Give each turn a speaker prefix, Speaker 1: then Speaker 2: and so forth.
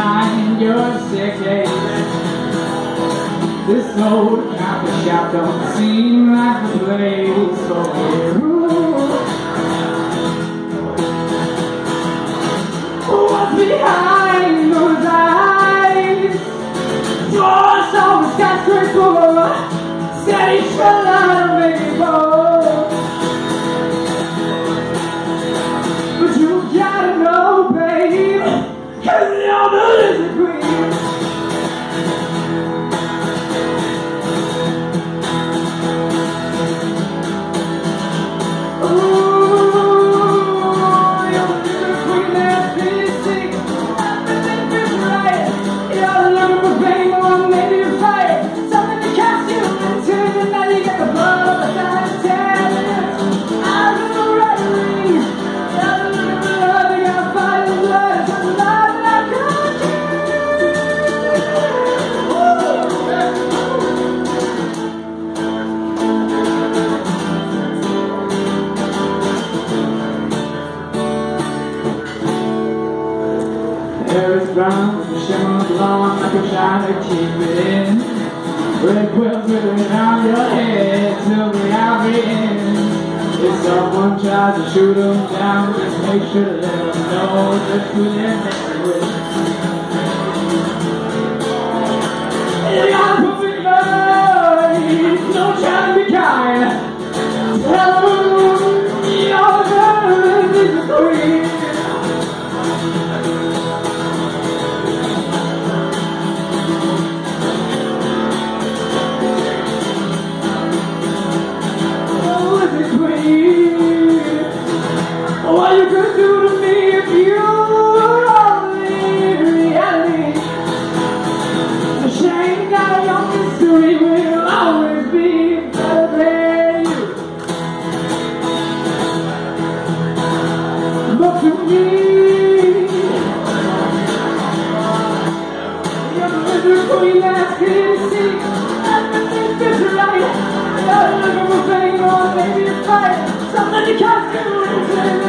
Speaker 1: behind your staircase. This old coffee shop don't seem like the place for you. What's behind those eyes? Doors always skyscraper, steady shut baby boy. But you gotta know, babe, 'cause you're the lizard queen. Hair is brown, shimmer blonde like a shiny Cupid. Red quilt dripping around your head till the hour ends. If someone tries to shoot them down, just make sure to let them know just who they're messing with. You got a perfect mind, don't try to be kind. Tell them you're the queen. What you could do to me if you were only reality. The shame that your mystery will always be better than you. But to me, you're the little queen that's clear to see. Everything is right. You're looking for fame or maybe a fight. Something you can't do.